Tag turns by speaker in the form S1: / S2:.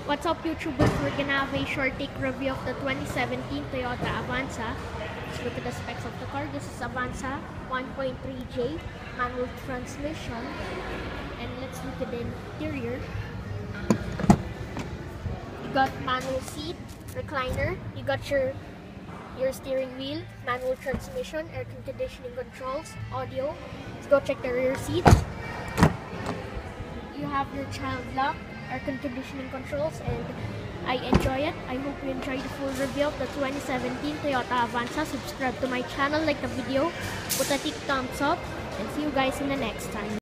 S1: What's up, YouTubers? We're gonna have a short take review of the 2017 Toyota Avanza. Let's look at the specs of the car. This is Avanza 1.3J manual transmission. And let's look at the interior. You got manual seat, recliner. You got your steering wheel, manual transmission, air conditioning controls, audio. Let's go check the rear seats. You have your child lock, air conditioning controls, and I enjoy it. I hope you enjoy the full review of the 2017 Toyota Avanza. Subscribe to my channel, like the video, put a thick thumbs up, and see you guys in the next time.